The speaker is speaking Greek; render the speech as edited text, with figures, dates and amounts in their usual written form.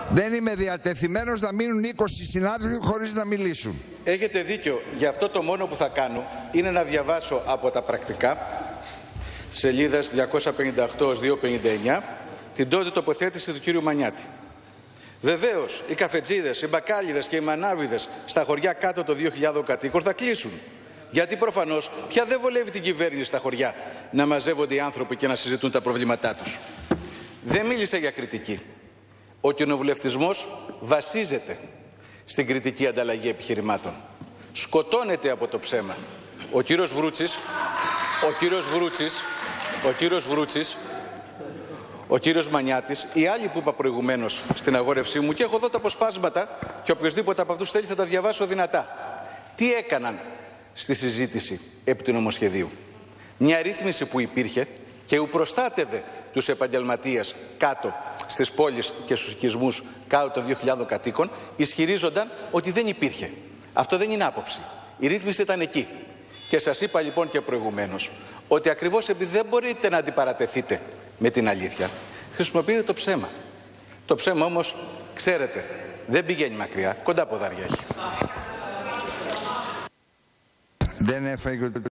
Δεν είμαι διατεθειμένος να μείνουν 20 συνάδελφοι χωρίς να μιλήσουν. Έχετε δίκιο. Γι' αυτό το μόνο που θα κάνω είναι να διαβάσω από τα πρακτικά, σελίδας 258-259, την τότε τοποθέτηση του κύριου Μανιάτη. Βεβαίως, οι καφετζίδες, οι μπακάλιδες και οι μανάβιδες στα χωριά κάτω των 2.000 κατοίκων θα κλείσουν. Γιατί προφανώς πια δεν βολεύει την κυβέρνηση στα χωριά να μαζεύονται οι άνθρωποι και να συζητούν τα προβλήματά τους. Δεν μίλησε για κριτική. Ο κοινοβουλευτισμός βασίζεται στην κριτική ανταλλαγή επιχειρημάτων. Σκοτώνεται από το ψέμα. Ο κύριος Βρούτσης, ο κύριος Μανιάτης, οι άλλοι που είπα προηγουμένως στην αγόρευσή μου, και έχω εδώ τα αποσπάσματα και οποιοδήποτε από αυτούς θέλει θα τα διαβάσω δυνατά. Τι έκαναν στη συζήτηση επί του νομοσχεδίου? Μια ρύθμιση που υπήρχε και που προστάτευε τους επαγγελματίες κάτω στις πόλεις και στους οικισμούς κάτω των 2.000 κατοίκων, ισχυρίζονταν ότι δεν υπήρχε. Αυτό δεν είναι άποψη. Η ρύθμιση ήταν εκεί. Και σας είπα λοιπόν και προηγουμένως ότι ακριβώς επειδή δεν μπορείτε να αντιπαρατεθείτε με την αλήθεια, χρησιμοποιείτε το ψέμα. Το ψέμα όμως, ξέρετε, δεν πηγαίνει μακριά, κοντά ποδάρια έχει. Δεν έφαγε